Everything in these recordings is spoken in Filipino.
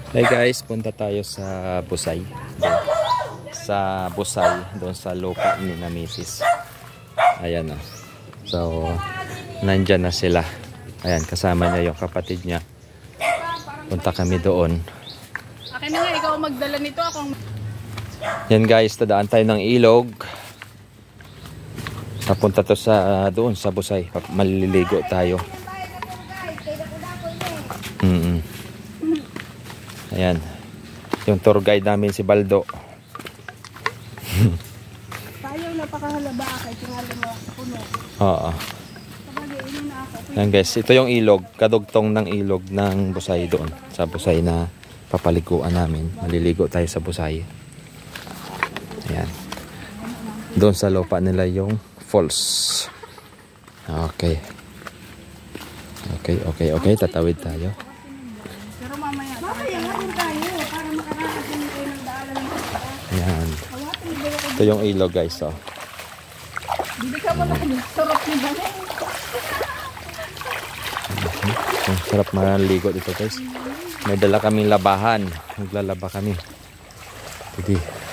Hey guys, punta tayo sa Busay. Sa Busay, doon sa lupa ni na Mrs. Ayan o. So, nandyan na sila. Ayan, kasama niya yung kapatid niya. Punta kami doon. Akin na nga, ikaw magdala nito. Yan guys, tadaan tayo ng ilog. Papunta to sa doon sa Busay. Maliligo tayo. Ayan. Yung tour guide namin si Baldo. Sayang napakahalaba kay tingali mo puno. Oo. Ayan guys, ito yung ilog. Kadugtong ng ilog ng Busay doon. Sa Busay na papaliguan namin. Maliligo tayo sa Busay. Ayan. Doon sa lupa nila yung falls. Okay. Okay. Tatawid tayo. Pero mamaya hatin tayo para makarating kayo ng daanan. Ayan. Ito yung ilog guys. Oh. Hindi ka mo lang sarap ni Banay. Sarap maligo dito guys. May dala kaming labahan. Maglalaba kami. Sige.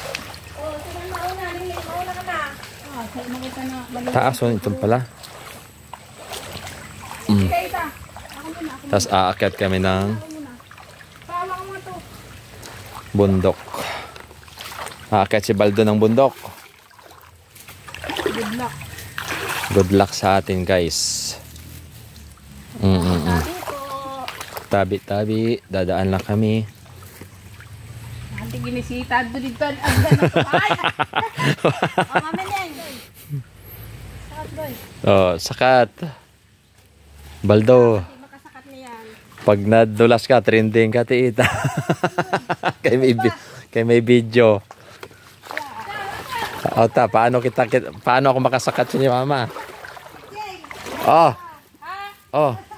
Taas o ito pala. Tapos aakyat kami ng bundok. Aakyat si Baldo ng bundok. Good luck. Good luck sa atin guys. Tabi-tabi. Dadaan lang kami. Nanti ginisita doon dito. Ay! Oh, sakat. Baldo. Makasakat niyan. Pag nadulas ka, trending ka tiita. kay may video. Ota, paano ako makasakat sa ni mama? Oh.